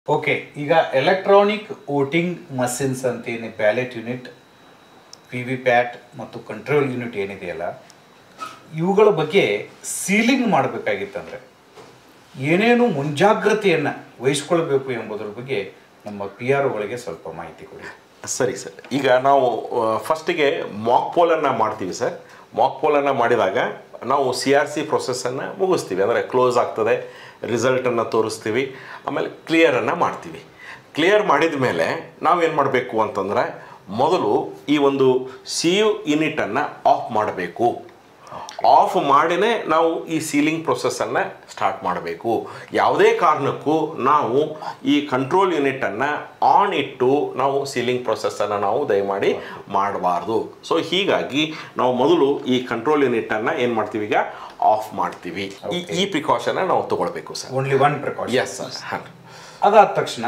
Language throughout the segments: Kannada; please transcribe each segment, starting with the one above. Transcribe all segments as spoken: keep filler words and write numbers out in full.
ಓಕೆ, ಈಗ ಎಲೆಕ್ಟ್ರಾನಿಕ್ ವೋಟಿಂಗ್ ಮಷಿನ್ಸ್ ಅಂತ ಏನು ballot unit, V V Pat ಮತ್ತು ಕಂಟ್ರೋಲ್ ಯೂನಿಟ್ ಏನಿದೆಯಲ್ಲ, ಇವುಗಳ ಬಗ್ಗೆ ಸೀಲಿಂಗ್ ಮಾಡಬೇಕಾಗಿತ್ತಂದರೆ ಏನೇನು ಮುಂಜಾಗ್ರತೆಯನ್ನು ವಹಿಸ್ಕೊಳ್ಬೇಕು ಎಂಬುದರ ಬಗ್ಗೆ ನಮ್ಮ ಪಿ ಆರ್ ಒಗಳಿಗೆ ಸ್ವಲ್ಪ ಮಾಹಿತಿ ಕೊಡಿ. ಸರಿ ಸರ್, ಈಗ ನಾವು ಫಸ್ಟಿಗೆ ಮಾಕ್ ಪೋಲನ್ನು ಮಾಡ್ತೀವಿ ಸರ್. ಮಾಕ್ ಪೋಲನ್ನು ಮಾಡಿದಾಗ ನಾವು ಸಿ ಆರ್ ಸಿ ಪ್ರೊಸೆಸನ್ನು ಮುಗಿಸ್ತೀವಿ, ಅಂದರೆ ಕ್ಲೋಸ್ ಆಗ್ತದೆ, ರಿಸಲ್ಟನ್ನು ತೋರಿಸ್ತೀವಿ, ಆಮೇಲೆ ಕ್ಲಿಯರನ್ನು ಮಾಡ್ತೀವಿ. ಕ್ಲಿಯರ್ ಮಾಡಿದ ಮೇಲೆ ನಾವೇನು ಮಾಡಬೇಕು ಅಂತಂದರೆ ಮೊದಲು ಈ ಒಂದು ಸಿ ಯು ಯೂನಿಟನ್ನು ಆಫ್ ಮಾಡಬೇಕು. ಆಫ್ ಮಾಡಿನೇ ನಾವು ಈ ಸೀಲಿಂಗ್ ಪ್ರೊಸೆಸನ್ನು ಸ್ಟಾರ್ಟ್ ಮಾಡಬೇಕು. ಯಾವುದೇ ಕಾರಣಕ್ಕೂ ನಾವು ಈ ಕಂಟ್ರೋಲ್ ಯೂನಿಟನ್ನು ಆನ್ ಇಟ್ಟು ನಾವು ಸೀಲಿಂಗ್ ಪ್ರೊಸೆಸನ್ನು ನಾವು ದಯಮಾಡಿ ಮಾಡಬಾರ್ದು. ಸೊ ಹೀಗಾಗಿ ನಾವು ಮೊದಲು ಈ ಕಂಟ್ರೋಲ್ ಯೂನಿಟನ್ನು ಏನು ಮಾಡ್ತೀವಿ, ಈಗ ಆಫ್ ಮಾಡ್ತೀವಿ. ಈ ಈ ಪ್ರಿಕಾಷನ್ನ ನಾವು ತಗೊಳ್ಬೇಕು sir. Only one precaution. Yes sir. ಅದಾದ ತಕ್ಷಣ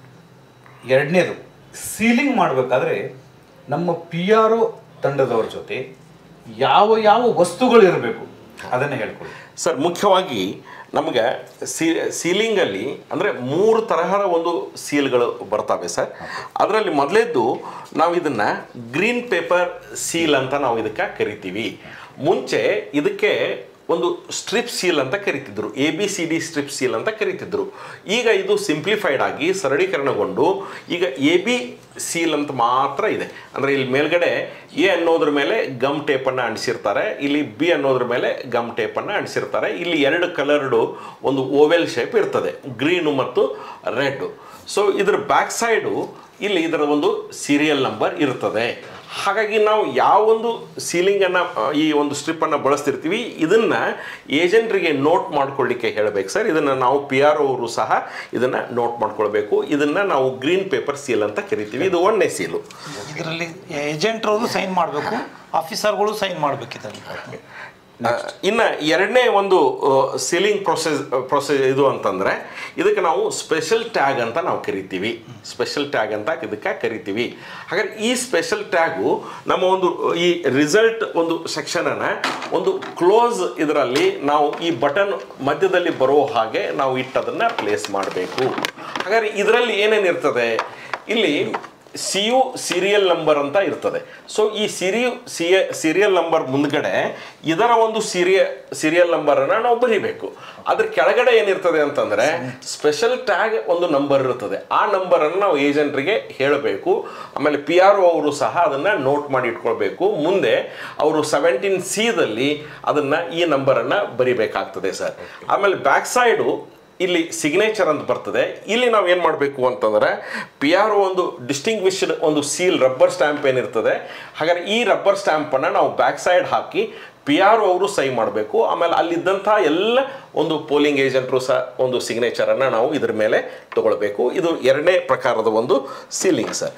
ಎರಡನೇದು, ಸೀಲಿಂಗ್ ಮಾಡಬೇಕಾದ್ರೆ ನಮ್ಮ ಪಿ ಆರ್ ಒ ತಂಡದವ್ರ ಜೊತೆ ಯಾವ ಯಾವ ವಸ್ತುಗಳು ಇರಬೇಕು ಅದನ್ನು ಹೇಳ್ಕೊಳ್ಳಿ ಸರ್. ಮುಖ್ಯವಾಗಿ ನಮಗೆ ಸೀ ಸೀಲಿಂಗಲ್ಲಿ ಅಂದರೆ ಮೂರು ತರಹದ ಒಂದು ಸೀಲ್ಗಳು ಬರ್ತವೆ ಸರ್. ಅದರಲ್ಲಿ ಮೊದಲೇದ್ದು ನಾವು ಇದನ್ನು ಗ್ರೀನ್ ಪೇಪರ್ ಸೀಲ್ ಅಂತ ನಾವು ಇದಕ್ಕೆ ಕರಿತೀವಿ. ಮುಂಚೆ ಇದಕ್ಕೆ ಒಂದು ಸ್ಟ್ರಿಪ್ ಸೀಲ್ ಅಂತ ಕರಿತಿದ್ರು, A B C D strip seal ಅಂತ ಕರಿತಿದ್ರು. ಈಗ ಇದು ಸಿಂಪ್ಲಿಫೈಡ್ ಆಗಿ ಸರಳೀಕರಣಗೊಂಡು ಈಗ ಎ ಬಿ ಸೀಲ್ ಅಂತ ಮಾತ್ರ ಇದೆ. ಅಂದರೆ ಇಲ್ಲಿ ಮೇಲ್ಗಡೆ ಎ ಅನ್ನೋದ್ರ ಮೇಲೆ ಗಮ್ ಟೇಪನ್ನು ಅಂಟಿಸಿರ್ತಾರೆ, ಇಲ್ಲಿ ಬಿ ಅನ್ನೋದ್ರ ಮೇಲೆ ಗಮ್ ಟೇಪನ್ನು ಅಂಟಿಸಿರ್ತಾರೆ. ಇಲ್ಲಿ ಎರಡು ಕಲರ್ಡು ಒಂದು ಓವೆಲ್ ಶೇಪ್ ಇರ್ತದೆ, ಗ್ರೀನು ಮತ್ತು ರೆಡ್ಡು. ಸೊ ಇದರ ಬ್ಯಾಕ್ ಸೈಡು ಇಲ್ಲಿ ಇದರ ಒಂದು ಸೀರಿಯಲ್ ನಂಬರ್ ಇರ್ತದೆ. ಹಾಗಾಗಿ ನಾವು ಯಾವೊಂದು ಸೀಲಿಂಗನ್ನು ಈ ಒಂದು ಸ್ಟ್ರಿಪ್ಪನ್ನು ಬಳಸ್ತಿರ್ತೀವಿ ಇದನ್ನು ಏಜೆಂಟ್ರಿಗೆ ನೋಟ್ ಮಾಡ್ಕೊಳ್ಳಿಕ್ಕೆ ಹೇಳಬೇಕು ಸರ್. ಇದನ್ನು ನಾವು ಪಿ ಆರ್ ಅವರು ಸಹ ಇದನ್ನು ನೋಟ್ ಮಾಡ್ಕೊಳ್ಬೇಕು. ಇದನ್ನು ನಾವು ಗ್ರೀನ್ ಪೇಪರ್ ಸೀಲ್ ಅಂತ ಕರಿತೀವಿ. ಇದು ಒಂದನೇ ಸೀಲು. ಇದರಲ್ಲಿ ಏಜೆಂಟ್ರವರು ಸೈನ್ ಮಾಡಬೇಕು, ಆಫೀಸರ್ಗಳು ಸೈನ್ ಮಾಡಬೇಕಿದೆ. ಇನ್ನು ಎರಡನೇ ಒಂದು ಸೀಲಿಂಗ್ ಪ್ರೊಸೆಸ್ ಪ್ರೊಸೆಸ್ ಇದು ಅಂತಂದರೆ ಇದಕ್ಕೆ ನಾವು ಸ್ಪೆಷಲ್ ಟ್ಯಾಗ್ ಅಂತ ನಾವು ಕರಿತೀವಿ. ಸ್ಪೆಷಲ್ ಟ್ಯಾಗ್ ಅಂತ ಇದಕ್ಕೆ ಕರಿತೀವಿ. ಹಾಗಾದ್ರೆ ಈ ಸ್ಪೆಷಲ್ ಟ್ಯಾಗು ನಮ್ಮ ಒಂದು ಈ ರಿಸಲ್ಟ್ ಒಂದು ಸೆಕ್ಷನನ್ನು ಒಂದು ಕ್ಲೋಸ್ ಇದರಲ್ಲಿ ನಾವು ಈ ಬಟನ್ ಮಧ್ಯದಲ್ಲಿ ಬರೋ ಹಾಗೆ ನಾವು ಇಟ್ಟದನ್ನು ಪ್ಲೇಸ್ ಮಾಡಬೇಕು. ಹಾಗಾದ್ರೆ ಇದರಲ್ಲಿ ಏನೇನಿರ್ತದೆ, ಇಲ್ಲಿ ಸಿ ಯು ಸೀರಿಯಲ್ ನಂಬರ್ ಅಂತ ಇರ್ತದೆ. ಸೊ ಈ ಸಿರಿ ಸಿ ಸೀರಿಯಲ್ ನಂಬರ್ ಮುಂದ್ಗಡೆ ಇದರ ಒಂದು ಸೀರಿಯ ಸೀರಿಯಲ್ ನಂಬರನ್ನು ನಾವು ಬರೀಬೇಕು. ಅದ್ರ ಕೆಳಗಡೆ ಏನಿರ್ತದೆ ಅಂತಂದರೆ ಸ್ಪೆಷಲ್ ಟ್ಯಾಗ್ ಒಂದು ನಂಬರ್ ಇರ್ತದೆ. ಆ ನಂಬರನ್ನು ನಾವು ಏಜೆಂಟ್ರಿಗೆ ಹೇಳಬೇಕು. ಆಮೇಲೆ ಪಿ ಆರ್ ಒ ಅವರು ಸಹ ಅದನ್ನು ನೋಟ್ ಮಾಡಿ ಇಟ್ಕೊಳ್ಬೇಕು. ಮುಂದೆ ಅವರು ಸೆವೆಂಟೀನ್ ಸಿದಲ್ಲಿ ಅದನ್ನು ಈ ನಂಬರನ್ನು ಬರಿಬೇಕಾಗ್ತದೆ ಸರ್. ಆಮೇಲೆ ಬ್ಯಾಕ್ ಸೈಡು ಇಲ್ಲಿ ಸಿಗ್ನೇಚರ್ ಅಂತ ಬರ್ತದೆ. ಇಲ್ಲಿ ನಾವು ಏನು ಮಾಡಬೇಕು ಅಂತಂದರೆ ಪಿ ಆರ್ ಒ ಒಂದು ಡಿಸ್ಟಿಂಗ್ವಿಶ್ಡ್ ಒಂದು ಸೀಲ್ ರಬ್ಬರ್ ಸ್ಟ್ಯಾಂಪ್ ಏನಿರ್ತದೆ, ಹಾಗಾದ್ರೆ ಈ ರಬ್ಬರ್ ಸ್ಟ್ಯಾಂಪನ್ನು ನಾವು ಬ್ಯಾಕ್ ಸೈಡ್ ಹಾಕಿ ಪಿ ಆರ್ ಒ ಅವರು ಸೈ ಮಾಡಬೇಕು. ಆಮೇಲೆ ಅಲ್ಲಿದ್ದಂಥ ಎಲ್ಲ ಒಂದು ಪೋಲಿಂಗ್ ಏಜೆಂಟ್ರು ಸಹ ಒಂದು ಸಿಗ್ನೇಚರನ್ನು ನಾವು ಇದ್ರ ಮೇಲೆ ತಗೊಳ್ಬೇಕು. ಇದು ಎರಡನೇ ಪ್ರಕಾರದ ಒಂದು ಸೀಲಿಂಗ್ ಸರ್.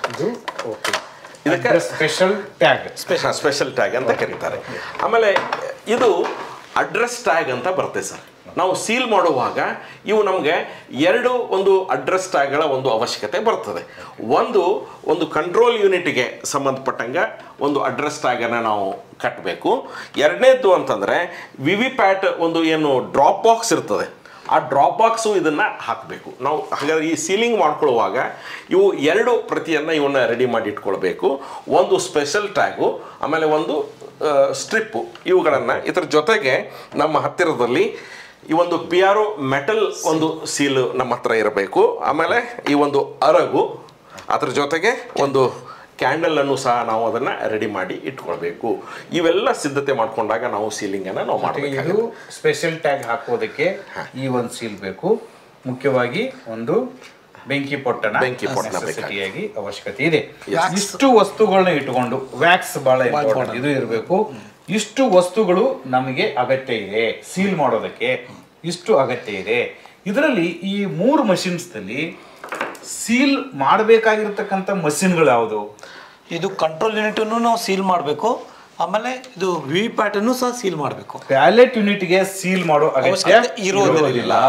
ಇದಕ್ಕೆ special tag special special tag ಅಂತ ಕರೀತಾರೆ. ಆಮೇಲೆ ಇದು ಅಡ್ರೆಸ್ ಟ್ಯಾಗ್ ಅಂತ ಬರುತ್ತೆ ಸರ್. ನಾವು ಸೀಲ್ ಮಾಡುವಾಗ ಇವು ನಮಗೆ ಎರಡು ಒಂದು ಅಡ್ರೆಸ್ ಟ್ಯಾಗ್ಗಳ ಒಂದು ಅವಶ್ಯಕತೆ ಬರ್ತದೆ. ಒಂದು ಒಂದು ಕಂಟ್ರೋಲ್ ಯೂನಿಟ್ಗೆ ಸಂಬಂಧಪಟ್ಟಂಗೆ ಒಂದು ಅಡ್ರೆಸ್ ಟ್ಯಾಗನ್ನು ನಾವು ಕಟ್ಟಬೇಕು. ಎರಡನೇದ್ದು ಅಂತಂದರೆ ವಿ ವಿ ಪ್ಯಾಟ್ ಒಂದು ಏನು ಡ್ರಾಪ್ ಬಾಕ್ಸ್ ಇರ್ತದೆ, ಆ ಡ್ರಾಪ್ ಬಾಕ್ಸು ಇದನ್ನು ಹಾಕಬೇಕು ನಾವು. ಹಾಗಾದರೆ ಈ ಸೀಲಿಂಗ್ ಮಾಡ್ಕೊಳ್ಳುವಾಗ ಇವು ಎರಡು ಪ್ರತಿಯನ್ನು ಇವನ್ನ ರೆಡಿ ಮಾಡಿ ಇಟ್ಕೊಳ್ಬೇಕು. ಒಂದು ಸ್ಪೆಷಲ್ ಟ್ಯಾಗು, ಆಮೇಲೆ ಒಂದು ಸ್ಟ್ರಿಪ್ಪು. ಇವುಗಳನ್ನು ಇದರ ಜೊತೆಗೆ ನಮ್ಮ ಹತ್ತಿರದಲ್ಲಿ ಈ ಒಂದು ಪಿ ಆರ್ ಒ ಮೆಟಲ್ ಒಂದು ಸೀಲ್ ನಮ್ಮ ಹತ್ರ ಇರಬೇಕು. ಆಮೇಲೆ ಈ ಒಂದು ಅರಗು, ಅದರ ಜೊತೆಗೆ ಒಂದು ಕ್ಯಾಂಡಲನ್ನು ಸಹ ನಾವು ಅದನ್ನು ರೆಡಿ ಮಾಡಿ ಇಟ್ಕೊಳ್ಬೇಕು. ಇವೆಲ್ಲ ಸಿದ್ಧತೆ ಮಾಡ್ಕೊಂಡಾಗ ನಾವು ಸೀಲಿಂಗನ್ನು ನಾವು ಮಾಡಬೇಕು. ಸ್ಪೆಷಲ್ ಟ್ಯಾಗ್ ಹಾಕೋದಕ್ಕೆ ಈ ಒಂದು ಸೀಲ್ ಬೇಕು. ಮುಖ್ಯವಾಗಿ ಒಂದು ಬೆಂಕಿ ಪೊಟ್ಟಣ ಬೆಂಕಿ ಪೊಟ್ಟಣ ಬೇಕಾಗಿ ಅವಶ್ಯಕತೆ ಇದೆ. ಇಷ್ಟು ವಸ್ತುಗಳನ್ನ ಇಟ್ಕೊಂಡು ವ್ಯಾಕ್ಸ್ ಬಹಳ ಇಂಪಾರ್ಟೆಂಟ್, ಇದು ಇರಬೇಕು. ಇಷ್ಟು ವಸ್ತುಗಳು ನಮಗೆ ಅಗತ್ಯ ಇದೆ ಸೀಲ್ ಮಾಡೋದಕ್ಕೆ, ಇಷ್ಟು ಅಗತ್ಯ ಇದೆ. ಇದರಲ್ಲಿ ಈ ಮೂರು ಮಷಿನ್ಸ್ದಲ್ಲಿ ಸೀಲ್ ಮಾಡಬೇಕಾಗಿರ್ತಕ್ಕಂಥ ಮಷಿನ್ಗಳು ಯಾವುದು? ಇದು ಕಂಟ್ರೋಲ್ ಯೂನಿಟನ್ನು ನಾವು ಸೀಲ್ ಮಾಡಬೇಕು. ಆಮೇಲೆ ಇದು ವಿ ವಿ ಪ್ಯಾಟನ್ನು ಸಹ ಸೀಲ್ ಮಾಡಬೇಕು. ಬ್ಯಾಲೆಟ್ ಯೂನಿಟ್ಗೆ ಸೀಲ್ ಮಾಡೋ ಅಗತ್ಯ ಇರೋದಿಲ್ಲ.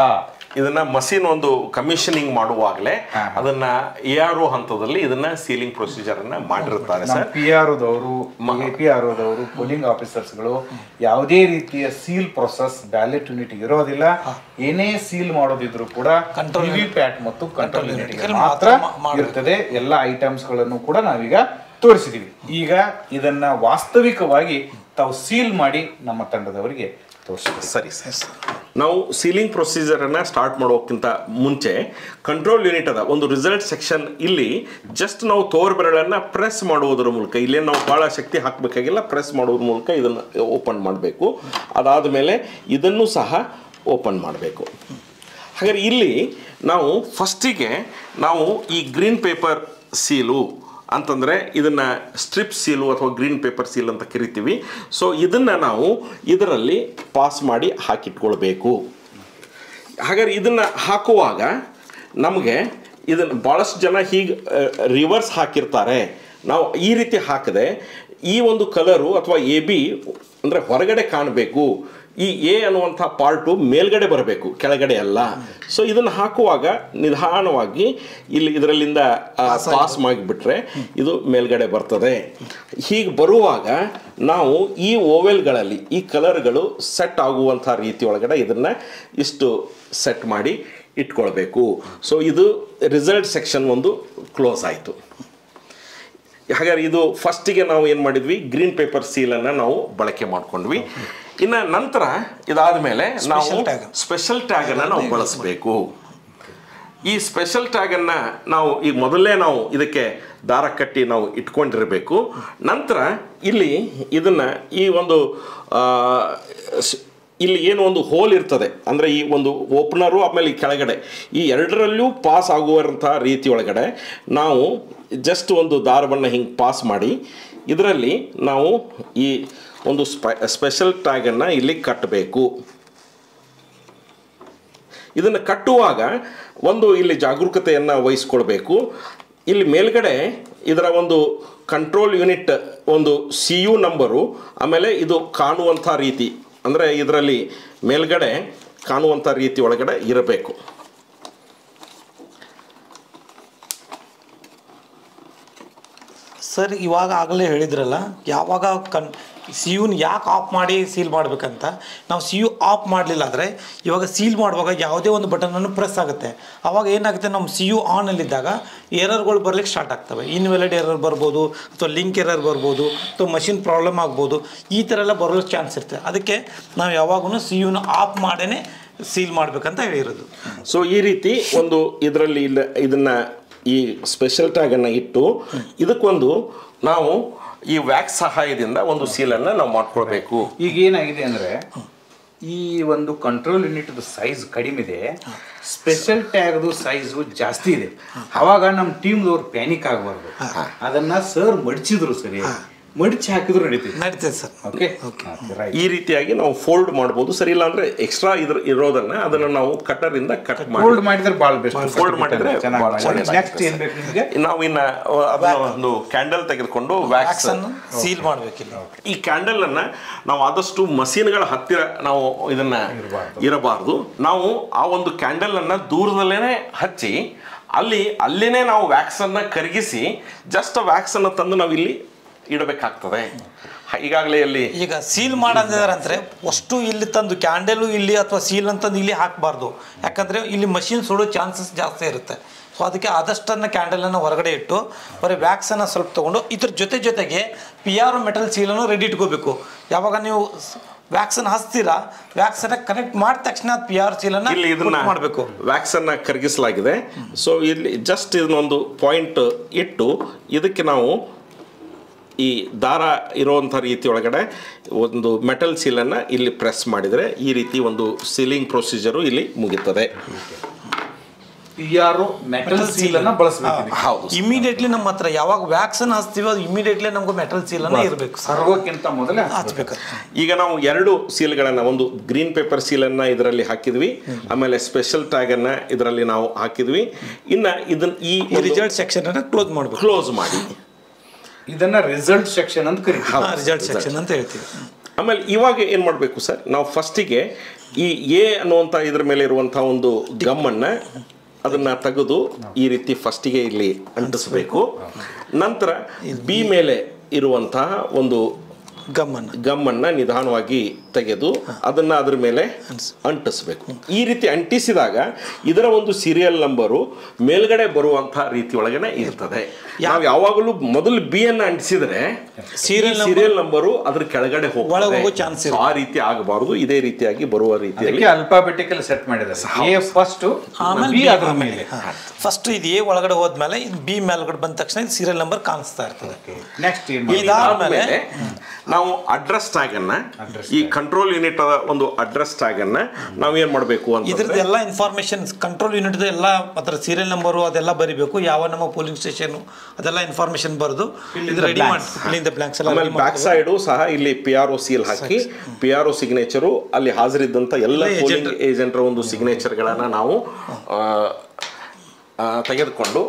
ಇದನ್ನ ಮಷೀನ್ ಒಂದು ಕಮಿಷನಿಂಗ್ ಮಾಡುವಾಗಲೇ ಅದನ್ನ ಎ ಆರ್ ಒ ಹಂತದಲ್ಲಿ ಇದನ್ನ ಸೀಲಿಂಗ್ ಪ್ರೊಸೀಜರ್ ಅನ್ನ ಮಾಡಿರ್ತಾರೆ ಸರ್. ಪಿ ಆರ್ ಒದವರು ಪಿ ಆರ್ ಒದವರು ಪೋಲಿಂಗ್ ಆಫೀಸರ್ಸ್ಗಳು ಯಾವುದೇ ರೀತಿಯ ಸೀಲ್ ಪ್ರೊಸೆಸ್ ಬ್ಯಾಲೆಟ್ ಯೂನಿಟ್ ಇರೋದಿಲ್ಲ. ಏನೇ ಸೀಲ್ ಮಾಡೋದಿದ್ರು ಕೂಡ ವಿ ಪ್ಯಾಟ್ ಮತ್ತು ಕಂಟ್ರೋಲ್ ಯೂನಿಟ್ ಮಾತ್ರ ಇರ್ತದೆ. ಎಲ್ಲ ಐಟಮ್ಸ್ ಗಳನ್ನು ಕೂಡ ನಾವೀಗ ತೋರಿಸಿದೀವಿ. ಈಗ ಇದನ್ನ ವಾಸ್ತವಿಕವಾಗಿ ತಾವು ಸೀಲ್ ಮಾಡಿ ನಮ್ಮ ತಂಡದವರಿಗೆ ತೋರಿಸ್ತೀವಿ. ಸರಿ ಸರ್, ನಾವು ಸೀಲಿಂಗ್ ಪ್ರೊಸೀಜರನ್ನು ಸ್ಟಾರ್ಟ್ ಮಾಡೋಕ್ಕಿಂತ ಮುಂಚೆ ಕಂಟ್ರೋಲ್ ಯೂನಿಟ್ ಅದ ಒಂದು ರಿಸಲ್ಟ್ ಸೆಕ್ಷನ್. ಇಲ್ಲಿ ಜಸ್ಟ್ ನಾವು ತೋರ್ ಬೆರಳನ್ನು ಪ್ರೆಸ್ ಮಾಡುವುದರ ಮೂಲಕ, ಇಲ್ಲೇ ನಾವು ಭಾಳ ಶಕ್ತಿ ಹಾಕಬೇಕಾಗಿಲ್ಲ, ಪ್ರೆಸ್ ಮಾಡೋದ್ರ ಮೂಲಕ ಇದನ್ನು ಓಪನ್ ಮಾಡಬೇಕು. ಅದಾದ ಮೇಲೆ ಇದನ್ನು ಸಹ ಓಪನ್ ಮಾಡಬೇಕು. ಹಾಗಾದ್ರೆ ಇಲ್ಲಿ ನಾವು ಫಸ್ಟಿಗೆ ನಾವು ಈ ಗ್ರೀನ್ ಪೇಪರ್ ಸೀಲು ಅಂತಂದರೆ ಇದನ್ನು ಸ್ಟ್ರಿಪ್ ಸೀಲು ಅಥವಾ ಗ್ರೀನ್ ಪೇಪರ್ ಸೀಲ್ ಅಂತ ಕರಿತೀವಿ. ಸೊ ಇದನ್ನು ನಾವು ಇದರಲ್ಲಿ ಪಾಸ್ ಮಾಡಿ ಹಾಕಿಟ್ಕೊಳ್ಬೇಕು. ಹಾಗಾದ್ರೆ ಇದನ್ನು ಹಾಕುವಾಗ ನಮಗೆ ಇದನ್ನು ಭಾಳಷ್ಟು ಜನ ಹೀಗೆ ರಿವರ್ಸ್ ಹಾಕಿರ್ತಾರೆ. ನಾವು ಈ ರೀತಿ ಹಾಕದೆ ಈ ಒಂದು ಕಲರು ಅಥವಾ ಎ ಬಿ ಅಂದರೆ ಹೊರಗಡೆ ಕಾಣಬೇಕು, ಈ ಎ ಅನ್ನುವಂಥ ಪಾರ್ಟು ಮೇಲ್ಗಡೆ ಬರಬೇಕು, ಕೆಳಗಡೆ ಅಲ್ಲ. ಸೊ ಇದನ್ನು ಹಾಕುವಾಗ ನಿಧಾನವಾಗಿ ಇಲ್ಲಿ ಇದರಲ್ಲಿಂದ ಪಾಸ್ ಮಾಡಿಬಿಟ್ರೆ ಇದು ಮೇಲ್ಗಡೆ ಬರ್ತದೆ. ಹೀಗೆ ಬರುವಾಗ ನಾವು ಈ ಓವೆಲ್ಗಳಲ್ಲಿ ಈ ಕಲರ್ಗಳು ಸೆಟ್ ಆಗುವಂಥ ರೀತಿ ಒಳಗಡೆ ಇದನ್ನು ಇಷ್ಟು ಸೆಟ್ ಮಾಡಿ ಇಟ್ಕೊಳ್ಬೇಕು. ಸೊ ಇದು ರಿಸಲ್ಟ್ ಸೆಕ್ಷನ್ ಒಂದು ಕ್ಲೋಸ್ ಆಯಿತು. ಹಾಗಾದ್ರೆ ಇದು ಫಸ್ಟಿಗೆ ನಾವು ಏನು ಮಾಡಿದ್ವಿ, ಗ್ರೀನ್ ಪೇಪರ್ ಸೀಲನ್ನು ನಾವು ಬಳಕೆ ಮಾಡ್ಕೊಂಡ್ವಿ. ಇನ್ನು ನಂತರ ಇದಾದ ಮೇಲೆ ನಾವು ಸ್ಪೆಷಲ್ ಟ್ಯಾಗನ್ನು ನಾವು ಬಳಸಬೇಕು. ಈ ಸ್ಪೆಷಲ್ ಟ್ಯಾಗನ್ನು ನಾವು ಈಗ ಮೊದಲೇ ನಾವು ಇದಕ್ಕೆ ದಾರ ಕಟ್ಟಿ ನಾವು ಇಟ್ಕೊಂಡಿರಬೇಕು. ನಂತರ ಇಲ್ಲಿ ಇದನ್ನು ಈ ಒಂದು ಇಲ್ಲಿ ಏನು ಒಂದು ಹೋಲ್ ಇರ್ತದೆ, ಅಂದರೆ ಈ ಒಂದು ಓಪನರು ಆಮೇಲೆ ಈ ಕೆಳಗಡೆ ಈ ಎರಡರಲ್ಲೂ ಪಾಸ್ ಆಗುವಂಥ ರೀತಿ ಒಳಗಡೆ ನಾವು ಜಸ್ಟ್ ಒಂದು ದಾರವನ್ನು ಹಿಂಗೆ ಪಾಸ್ ಮಾಡಿ ಇದರಲ್ಲಿ ನಾವು ಈ ಒಂದು ಸ್ಪೆ ಸ್ಪೆಷಲ್ ಟ್ಯಾಗನ್ನು ಇಲ್ಲಿ ಕಟ್ಟಬೇಕು. ಇದನ್ನು ಕಟ್ಟುವಾಗ ಒಂದು ಇಲ್ಲಿ ಜಾಗರೂಕತೆಯನ್ನು ವಹಿಸ್ಕೊಳ್ಬೇಕು. ಇಲ್ಲಿ ಮೇಲ್ಗಡೆ ಇದರ ಒಂದು ಕಂಟ್ರೋಲ್ ಯೂನಿಟ್ ಒಂದು ಸಿ ಯು ನಂಬರು, ಆಮೇಲೆ ಇದು ಕಾಣುವಂಥ ರೀತಿ, ಅಂದರೆ ಇದರಲ್ಲಿ ಮೇಲ್ಗಡೆ ಕಾಣುವಂಥ ರೀತಿ ಒಳಗಡೆ ಇರಬೇಕು. ಸರ್, ಇವಾಗ ಆಗಲೇ ಹೇಳಿದ್ರಲ್ಲ, ಯಾವಾಗ ಕನ್ ಸಿ ಯುನ ಯಾಕೆ ಆಫ್ ಮಾಡಿ ಸೀಲ್ ಮಾಡಬೇಕಂತ. ನಾವು ಸಿ ಯು ಆಫ್ ಮಾಡಲಿಲ್ಲ ಅಂದರೆ ಇವಾಗ ಸೀಲ್ ಮಾಡುವಾಗ ಯಾವುದೇ ಒಂದು ಬಟನನ್ನು ಪ್ರೆಸ್ ಆಗುತ್ತೆ. ಆವಾಗ ಏನಾಗುತ್ತೆ, ನಮ್ಮ ಸಿ ಯು ಆನಲ್ಲಿದ್ದಾಗ ಎರರ್ಗಳು ಬರ್ಲಿಕ್ಕೆ ಸ್ಟಾರ್ಟ್ ಆಗ್ತವೆ. ಇನ್ವ್ಯಾಲಿಡ್ ಎರರ್ ಬರ್ಬೋದು, ಅಥವಾ ಲಿಂಕ್ ಎರರ್ ಬರ್ಬೋದು, ಅಥವಾ ಮಷಿನ್ ಪ್ರಾಬ್ಲಮ್ ಆಗ್ಬೋದು. ಈ ಥರ ಎಲ್ಲ ಬರೋಕ್ಕೆ ಚಾನ್ಸ್ ಇರುತ್ತೆ. ಅದಕ್ಕೆ ನಾವು ಯಾವಾಗೂ ಸಿ ಯುನ ಆಫ್ ಮಾಡೇ ಸೀಲ್ ಮಾಡಬೇಕಂತ ಹೇಳಿರೋದು. ಸೊ ಈ ರೀತಿ ಒಂದು ಇದರಲ್ಲಿ ಇಲ್ಲ ಇದನ್ನು ಈ ಸ್ಪೆಷಲ್ ಟ್ಯಾಗನ್ನು ಇಟ್ಟು ಇದಕ್ಕೊಂದು ನಾವು ಈ ವ್ಯಾಕ್ಸ್ ಸಹಾಯದಿಂದ ಒಂದು ಸೀಲನ್ನು ನಾವು ಮಾಡ್ಕೊಳ್ಬೇಕು. ಈಗ ಏನಾಗಿದೆ ಅಂದರೆ ಈ ಒಂದು ಕಂಟ್ರೋಲ್ ಯೂನಿಟ್ ಸೈಜ್ ಕಡಿಮೆ ಇದೆ, ಸ್ಪೆಷಲ್ ಟ್ಯಾಗ್ದು ಸೈಜು ಜಾಸ್ತಿ ಇದೆ. ಅವಾಗ ನಮ್ಮ ಟೀಮ್ದವ್ರು ಪ್ಯಾನಿಕ್ ಆಗಬಾರ್ದು. ಅದನ್ನ ಸರ್ ಮಡಚಿದ್ರು, ಸರಿ ಮಡಿಚಿ ಹಾಕಿದ್ರು ನಡೀತದೆ ನಡೀತದೆ ಸರ್. ಓಕೆ, ಈ ರೀತಿಯಾಗಿ ನಾವು ಫೋಲ್ಡ್ ಮಾಡ್ಬೋದು. ಸರಿ, ಇಲ್ಲ ಅಂದ್ರೆ ಎಕ್ಸ್ಟ್ರಾ ಇದ್ರ ಇರೋದನ್ನ ಅದನ್ನ ನಾವು ಕಟರ್ ಇಂದ ಕಟ್ ಮಾಡಿ ಫೋಲ್ಡ್ ಮಾಡಿದ್ರೆ ಭಾಳ ಬೆಸ್ಟ್. ಫೋಲ್ಡ್ ಮಾಡಿದ್ರೆ ನೆಕ್ಸ್ಟ್ ಏನ್ ಬೇಕು ನಿಮಗೆ, ನಾವು ಇನ್ನ ಅದನ್ನ ಒಂದು ಕ್ಯಾಂಡಲ್ ತೆಗೆದುಕೊಂಡು ವ್ಯಾಕ್ಸ್ ಅನ್ನು ಸೀಲ್ ಮಾಡಬೇಕಿಲ್ಲ. ಈ ಕ್ಯಾಂಡಲ್ ಅನ್ನ ನಾವು ಆದಷ್ಟು ಮಷೀನ್ಗಳ ಹತ್ತಿರ ನಾವು ಇದನ್ನ ಇರಬಾರ್ದು. ನಾವು ಆ ಒಂದು ಕ್ಯಾಂಡಲ್ ಅನ್ನ ದೂರದಲ್ಲೇನೆ ಹಚ್ಚಿ ಅಲ್ಲಿ ಅಲ್ಲಿನೇ ನಾವು ವ್ಯಾಕ್ಸ್ ಅನ್ನ ಕರಗಿಸಿ ಜಸ್ಟ್ ವ್ಯಾಕ್ಸ್ ಅನ್ನ ತಂದು ನಾವು ಇಲ್ಲಿ ಇಡಬೇಕಾಗ್ತದೆ. ಈಗಾಗಲೇ ಅಲ್ಲಿ ಈಗ ಸೀಲ್ ಮಾಡೋದಂದ್ರೆ ಅಷ್ಟು ಇಲ್ಲಿ ತಂದು ಕ್ಯಾಂಡಲು ಇಲ್ಲಿ ಅಥವಾ ಸೀಲ್ ಅಂತಂದು ಇಲ್ಲಿ ಹಾಕಬಾರ್ದು. ಯಾಕಂದರೆ ಇಲ್ಲಿ ಮಷಿನ್ ಸುಡೋ ಚಾನ್ಸಸ್ ಜಾಸ್ತಿ ಇರುತ್ತೆ. ಸೊ ಅದಕ್ಕೆ ಆದಷ್ಟನ್ನು ಕ್ಯಾಂಡಲನ್ನು ಹೊರಗಡೆ ಇಟ್ಟು ಬರೀ ವ್ಯಾಕ್ಸನ್ನು ಸ್ವಲ್ಪ ತೊಗೊಂಡು ಇದ್ರ ಜೊತೆ ಜೊತೆಗೆ ಪಿ ಆರ್ ಮೆಟಲ್ ಸೀಲನ್ನು ರೆಡಿ ಇಟ್ಕೋಬೇಕು. ಯಾವಾಗ ನೀವು ವ್ಯಾಕ್ಸನ್ನು ಹಚ್ತೀರಾ, ವ್ಯಾಕ್ಸನ್ನು ಕನೆಕ್ಟ್ ಮಾಡಿದ ತಕ್ಷಣ ಪಿ ಆರ್ ಸೀಲನ್ನು ಇಲ್ಲಿ ಇದನ್ನ ಮಾಡಬೇಕು. ವ್ಯಾಕ್ಸನ್ನು ಕರಗಿಸಲಾಗಿದೆ. ಸೊ ಇಲ್ಲಿ ಜಸ್ಟ್ ಇದನ್ನೊಂದು ಪಾಯಿಂಟ್ ಇಟ್ಟು ಇದಕ್ಕೆ ನಾವು ಈ ದಾರ ಇರುವಂಥ ರೀತಿ ಒಳಗಡೆ ಒಂದು ಮೆಟಲ್ ಸೀಲನ್ನು ಇಲ್ಲಿ ಪ್ರೆಸ್ ಮಾಡಿದರೆ ಈ ರೀತಿ ಒಂದು ಸೀಲಿಂಗ್ ಪ್ರೊಸೀಜರು ಇಲ್ಲಿ ಮುಗಿತದೆ. ಯಾರು ಮೆಟಲ್ ಸೀಲನ್ನು ಬಳಸಬೇಕು. ಹೌದು, ಇಮಿಡಿಯೇಟ್ಲಿ ನಮ್ಮ ಹತ್ರ ಯಾವಾಗ ವ್ಯಾಕ್ಸನ್ನು ಹಚ್ತೀವೋ ಅದು ಇಮಿಡಿಯೇಟ್ಲಿ ನಮ್ಗೆ ಮೆಟಲ್ ಸೀಲನ್ನು ಇರಬೇಕು, ಸರ್ವಕ್ಕಿಂತ ಮೊದಲೇ ಹಚ್ಬೇಕು. ಈಗ ನಾವು ಎರಡು ಸೀಲ್ಗಳನ್ನು, ಒಂದು ಗ್ರೀನ್ ಪೇಪರ್ ಸೀಲನ್ನು ಇದರಲ್ಲಿ ಹಾಕಿದ್ವಿ, ಆಮೇಲೆ ಸ್ಪೆಷಲ್ ಟ್ಯಾಗನ್ನು ಇದರಲ್ಲಿ ನಾವು ಹಾಕಿದ್ವಿ. ಇನ್ನು ಇದನ್ನ ಈ ರಿಸಲ್ಟ್ ಸೆಕ್ಷನ್ ಅನ್ನು ಕ್ಲೋಸ್ ಮಾಡಬೇಕು. ಕ್ಲೋಸ್ ಮಾಡಿ ಇದನ್ನ ರಿಸಲ್ಟ್ ಸೆಕ್ಷನ್ ಅಂತ ಕರೀತೀವಿ. ರಿಸಲ್ಟ್ ಸೆಕ್ಷನ್ ಅಂತ ಹೇಳ್ತೀವಿ. ಆಮೇಲೆ ಇವಾಗ ಏನು ಮಾಡಬೇಕು ಸರ್, ನಾವು ಫಸ್ಟಿಗೆ ಈ ಎ ಅನ್ನುವಂಥ ಇದ್ರ ಮೇಲೆ ಇರುವಂಥ ಒಂದು ಗಮ್ಮನ್ನು ಅದನ್ನು ತೆಗೆದು ಈ ರೀತಿ ಫಸ್ಟಿಗೆ ಇಲ್ಲಿ ಅಂಟಿಸ್ಬೇಕು. ನಂತರ ಬಿ ಮೇಲೆ ಇರುವಂತಹ ಒಂದು ಗಮ್ಮನ್ನು ಗಮ್ಮನ್ನು ನಿಧಾನವಾಗಿ ತೆಗೆದು ಅದನ್ನು ಅದ್ರ ಮೇಲೆ ಅಂಟಿಸ್ಬೇಕು. ಈ ರೀತಿ ಅಂಟಿಸಿದಾಗ ಇದರ ಒಂದು ಸೀರಿಯಲ್ ನಂಬರು ಮೇಲ್ಗಡೆ ಬರುವಂಥ ರೀತಿ ಒಳಗಡೆ ಇರ್ತದೆ. ನಾವು ಯಾವಾಗಲೂ ಮೊದಲು ಬಿ ಅನ್ನು ಅಂಟಿಸಿದ್ರೆ ಸೀರಿಯಲ್ ಸೀರಿಯಲ್ ನಂಬರು ಅದ್ರ ಕೆಳಗಡೆ ಒಳಗೆ ಹೋಗೋ ಹೋಗ್ತದೆ. ಚಾನ್ಸ್ ಆ ರೀತಿ ಆಗಬಾರದು, ಇದೇ ರೀತಿಯಾಗಿ ಬರುವ ರೀತಿಯಲ್ಲಿ ಅಲ್ಫಾಬೆಟಿಕಲ್ ಸೆಟ್ ಮಾಡಿದ್ದಾರೆ. ಎ ಫಸ್ಟ್, ಬಿ ಅದರ ಮೇಲೆ. ಫಸ್ಟ್ ಇದು ಎ ಒಳಗಡೆ ಹೋದ್ಮೇಲೆ ಇದು ಬಿ ಮೇಲ್ಗಡೆ ಬಂದ ತಕ್ಷಣ ಇದು ಸೀರಿಯಲ್ ನಂಬರ್ ಕಾಣಿಸ್ತಾ ಇರ್ತದೆ. ನೆಕ್ಸ್ಟ್ ಇದಾದ್ಮೇಲೆ ನಾವು ಅಡ್ರೆಸ್ ಟ್ಯಾಗ್ ಅನ್ನ, ಈ ಕಂಟ್ರೋಲ್ ಯೂನಿಟ್ ಒಂದು ಅಡ್ರೆಸ್ ಟ್ಯಾಗ್ ಅನ್ನ ನಾವು ಏನ್ ಮಾಡಬೇಕು ಅಂತ ಇದ್ರದ್ದು ಎಲ್ಲ ಇನ್ಫಾರ್ಮೇಶನ್ ಕಂಟ್ರೋಲ್ ಯೂನಿಟ್ ಎಲ್ಲ ಅದರ ಸೀರಿಯಲ್ ನಂಬರು ಅದೆಲ್ಲ ಬರಿಬೇಕು. ಯಾವ ನಮ್ಮ ಪೋಲಿಂಗ್ ಸ್ಟೇಷನ್ ಅದೆಲ್ಲ ಇನ್ಫಾರ್ಮೇಶನ್ ಬರೆದು ಇದು ರೆಡಿ ಮಾಡಿ ಬ್ಲಾಂಕ್ಸ್ ಎಲ್ಲ ಆಮೇಲೆ ಬ್ಯಾಕ್ ಸೈಡು ಸಹ ಇಲ್ಲಿ ಪಿ ಆರ್ ಒ ಸೀಲ್ ಹಾಕಿ ಪಿ ಆರ್ ಒ ಸಿಗ್ನೇಚರು ಅಲ್ಲಿ ಹಾಜರಿದ್ದಂಥ ಎಲ್ಲ ಪೋಲಿಂಗ್ ಏಜೆಂಟರ ಒಂದು ಸಿಗ್ನೇಚರ್ಗಳನ್ನ ನಾವು ತೆಗೆದುಕೊಂಡು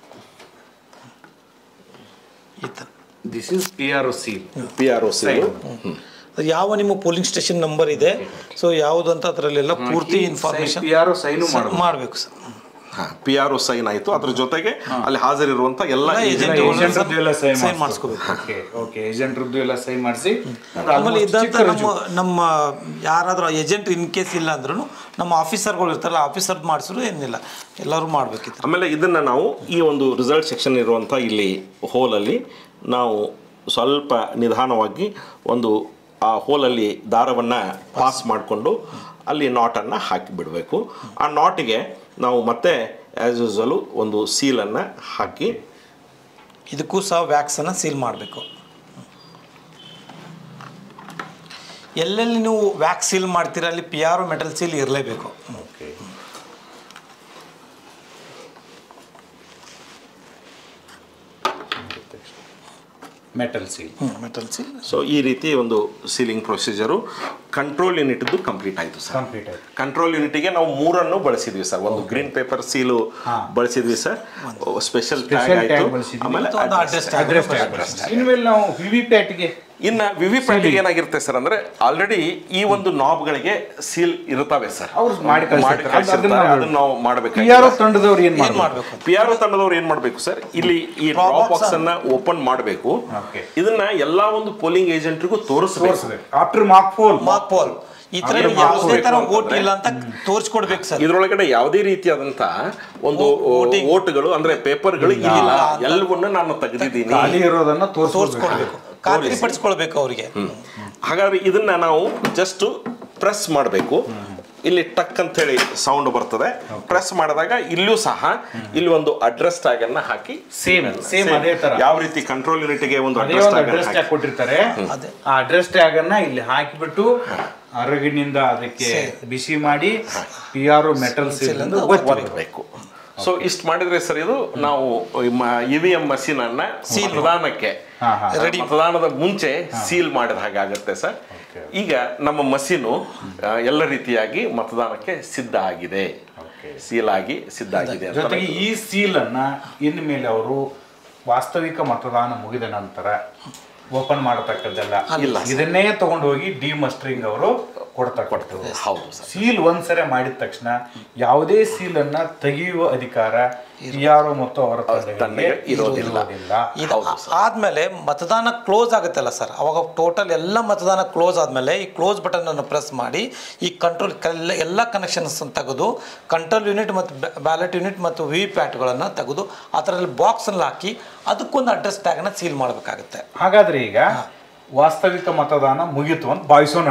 this is P R O seal. P R O seal ಯಾವ ನಿಮ್ಮ ಪೋಲಿಂಗ್ ಸ್ಟೇಷನ್ ನಂಬರ್ ಇದೆ, ಸೊ ಯಾವುದು ಅಂತ ಅದರಲ್ಲೆಲ್ಲ ಪೂರ್ತಿ information P R O sign ಮಾಡಬೇಕು sir. P R O sign ಆಯಿತು, ಅದ್ರ ಜೊತೆಗೆ ಅಲ್ಲಿ ಹಾಜರಿರುವಂತ ಎಲ್ಲ ಸೈನ್ ಮಾಡಿಸ್ಕೋಬೇಕು. ಓಕೆ, ಏಜೆಂಟ್ರದ್ದು ಎಲ್ಲ ಸೈನ್ ಮಾಡಿಸಿ. ಆಮೇಲೆ ಇದ್ದಂತ ನಮ್ಮ ನಮ್ಮ ಯಾರಾದರೂ ಏಜೆಂಟ್ ಇನ್ ಕೇಸ್ ಇಲ್ಲ ಅಂದ್ರೂ ನಮ್ಮ ಆಫೀಸರ್ಗಳು ಇರ್ತಾರಲ್ಲ, ಆಫೀಸರ್ ಮಾಡಿಸಿದ್ರು ಏನಿಲ್ಲ, ಎಲ್ಲರೂ ಮಾಡಬೇಕಿತ್ತು. ಆಮೇಲೆ ಇದನ್ನ ನಾವು ಈ ಒಂದು ರಿಸಲ್ಟ್ ಸೆಕ್ಷನ್ ಇರುವಂಥ ಇಲ್ಲಿ ಹೋಲಲ್ಲಿ ನಾವು ಸ್ವಲ್ಪ ನಿಧಾನವಾಗಿ ಒಂದು ಆ ಹೋಲಲ್ಲಿ ದಾರವನ್ನು ಪಾಸ್ ಮಾಡಿಕೊಂಡು ಅಲ್ಲಿ ನಾಟನ್ನು ಹಾಕಿ ಬಿಡಬೇಕು. ಆ ನಾಟಿಗೆ ನಾವು ಮತ್ತೆ ಆ್ಯಸ್ ಯೂಸಲು ಒಂದು ಸೀಲನ್ನು ಹಾಕಿ ಇದಕ್ಕೂ ಸಹ ವ್ಯಾಕ್ಸನ್ನು ಸೀಲ್ ಮಾಡಬೇಕು. ಎಲ್ಲೆಲ್ಲಿ ನೀವು ವ್ಯಾಕ್ಸ್ ಸೀಲ್ ಮಾಡ್ತೀರ ಅಲ್ಲಿ ಪಿ ಆರ್ ಮೆಟಲ್ ಸೀಲ್ ಇರಲೇಬೇಕು. Okay, metal seal metal seal. So ಈ ರೀತಿ ಒಂದು ಸೀಲಿಂಗ್ ಪ್ರೊಸೀಜರು ಕಂಟ್ರೋಲ್ ಯೂನಿಟ್ದು ಕಂಪ್ಲೀಟ್ ಆಯಿತು ಸರ್. ಕಂಪ್ಲೀಟ್ ಆಯಿತು. ಕಂಟ್ರೋಲ್ ಯೂನಿಟ್ಗೆ ನಾವು ಮೂರನ್ನು ಬಳಸಿದ್ವಿ ಸರ್. ಒಂದು ಗ್ರೀನ್ ಪೇಪರ್ ಸೀಲು ಬಳಸಿದ್ವಿ ಸರ್, ಸ್ಪೆಷಲ್ ಟ್ಯಾಗ್ ಆಯಿತು, ಆಮೇಲೆ ಅಡ್ರೆಸ್. ಇನ್ಮೇಲೆ ನಾವು ವಿ ವಿ ಪ್ಯಾಟ್ಗೆ ಇನ್ನು ವಿ ವಿ ಪ್ಯಾಟಿಗೆ ಏನಾಗಿರುತ್ತೆ ಸರ್ ಅಂದರೆ ಆಲ್ರೆಡಿ ಈ ಒಂದು ನಾಬ್ಗಳಿಗೆ ಸೀಲ್ ಇರುತ್ತವೆ ಸರ್. ಅವ್ರು ಮಾಡಿ ಕಳಿಸಿರ್ತಾರೆ, ಅದನ್ನ ನಾವು ಮಾಡಬೇಕು. ಪಿ ಆರ್ ಒ ತಂಡದವ್ರು ಏನು ಮಾಡಬೇಕು? ಪಿ ಆರ್ ಒ ತಂಡದವ್ರು ಏನು ಮಾಡಬೇಕು ಸರ್, ಇಲ್ಲಿ ಈ ಡ್ರಾಪ್ ಬಾಕ್ಸ್ ಅನ್ನ ಓಪನ್ ಮಾಡಬೇಕು. ಇದನ್ನ ಎಲ್ಲಾ ಒಂದು ಪೋಲಿಂಗ್ ಏಜೆಂಟ್ರಿಗೂ ತೋರಿಸಬೇಕು. After mark poll mark poll ಈ ತರ ಯಾವುದೇ ತರ ವೋಟ್ ಇಲ್ಲ ಅಂತ ತೋರಿಸ್ಕೊಡ್ಬೇಕು ಸರ್. ಇದ್ರೊಳಗಡೆ ಯಾವುದೇ ರೀತಿಯಾದಂತ ಒಂದು ವೋಟ್ಗಳು ಅಂದ್ರೆ ಪೇಪರ್ಗಳು ಇಲ್ಲ, ಎಲ್ಲವನ್ನ ನಾನು ತೆಗೆದಿದ್ದೀನಿ, ಖಾಲಿ ಇರೋದನ್ನ ತೋರಿಸ್ಕೊಡ್ಬೇಕು, ಖಾತ್ರಿಪಡಿಸ್ಕೊಳ್ಬೇಕು ಅವರಿಗೆ. ಹಾಗಾದ್ರೆ ಇದನ್ನ ನಾವು ಜಸ್ಟ್ ಪ್ರೆಸ್ ಮಾಡಬೇಕು. ಇಲ್ಲಿ ಟಕ್ ಅಂತ ಹೇಳಿ ಸೌಂಡ್ ಬರ್ತದೆ. ಪ್ರೆಸ್ ಮಾಡಿದಾಗ ಇಲ್ಲೂ ಸಹ ಇಲ್ಲಿ ಒಂದು ಅಡ್ರೆಸ್ ಟ್ಯಾಗ್ ಅನ್ನ ಹಾಕಿ ಸೇಮ್ ಸೇಮ್ ಅದೇ ತರ ಯಾವ ರೀತಿ ಕಂಟ್ರೋಲ್ ಯೂನಿಟ್ಗೆ ಒಂದು ಅಡ್ರೆಸ್ ಟ್ಯಾಗ್ ಕೊಟ್ಟಿರ್ತಾರೆ, ಆ ಅಡ್ರೆಸ್ ಟ್ಯಾಗ್ ಅನ್ನ ಇಲ್ಲಿ ಹಾಕಿಬಿಟ್ಟು ಹೊರಗಿನಿಂದ ಅದಕ್ಕೆ ಬಿಸಿ ಮಾಡಿ P R O metal seal ಅನ್ನು ಒತ್ತಬೇಕು. ಸೊ ಇಷ್ಟು ಮಾಡಿದ್ರೆ ಸರ್ ಇದು ನಾವು ಇ ವಿ ಎಂ ಮಷೀನ್ ಅನ್ನ ಮತದಾನಕ್ಕೆ ಮತದಾನದ ಮುಂಚೆ ಸೀಲ್ ಮಾಡಿದ ಹಾಗೆ ಆಗುತ್ತೆ ಸರ್. ಈಗ ನಮ್ಮ ಮಷೀನು ಎಲ್ಲ ರೀತಿಯಾಗಿ ಮತದಾನಕ್ಕೆ ಸಿದ್ಧ ಆಗಿದೆ, ಸೀಲ್ ಆಗಿ ಸಿದ್ಧ ಆಗಿದೆ. ಜೊತೆಗೆ ಈ ಸೀಲ್ ಅನ್ನ ಇನ್ನು ಮೇಲೆ ಅವರು ವಾಸ್ತವಿಕ ಮತದಾನ ಮುಗಿದ ನಂತರ ಓಪನ್ ಮಾಡತಕ್ಕದ್ದಲ್ಲ, ಇದನ್ನೇ ತಗೊಂಡು ಹೋಗಿ ಡಿಮಸ್ಟರಿಂಗ್ ಅವರು ಕೊಡ್ತಾ ಕೊಡ್ತಾರೆ. ಹೌದು, ಸೀಲ್ ಒಂದ್ಸರಿ ಮಾಡಿದ ತಕ್ಷಣ ಯಾವುದೇ ಸೀಲ್ ಅನ್ನ ತೆಗೆಯುವ ಅಧಿಕಾರ ಯಾರು ಮತ್ತು ಅವರ ತಂಡಗಳಿಗೆ ಇರೋದಿಲ್ಲ. ಆದ್ಮೇಲೆ ಮತದಾನ ಕ್ಲೋಸ್ ಆಗುತ್ತಲ್ಲ ಸರ್, ಅವಾಗ ಟೋಟಲ್ ಎಲ್ಲ ಮತದಾನ ಕ್ಲೋಸ್ ಆದ್ಮೇಲೆ ಈ ಕ್ಲೋಸ್ ಬಟನ್ ಅನ್ನು ಪ್ರೆಸ್ ಮಾಡಿ ಈ ಕಂಟ್ರೋಲ್ ಎಲ್ಲ ಕನೆಕ್ಷನ್ಸ್ ತೆಗೆದು ಕಂಟ್ರೋಲ್ ಯೂನಿಟ್ ಮತ್ತು ಬ್ಯಾಲೆಟ್ ಯೂನಿಟ್ ಮತ್ತು ವಿ ಪ್ಯಾಟ್ಗಳನ್ನು ತೆಗೆದು ಅದರಲ್ಲಿ ಬಾಕ್ಸ್ ಅಲ್ಲಿ ಹಾಕಿ ಅದಕ್ಕೊಂದು ಅಡ್ರೆಸ್ ಟ್ಯಾಗ್ ಅನ್ನ ಸೀಲ್ ಮಾಡಬೇಕಾಗುತ್ತೆ. ಹಾಗಾದ್ರೆ ಈಗ ವಾಸ್ತವಿಕ ಮತದಾನ ಮುಗಿತು ಅಂತ ಭಾವಿಸೋಣ.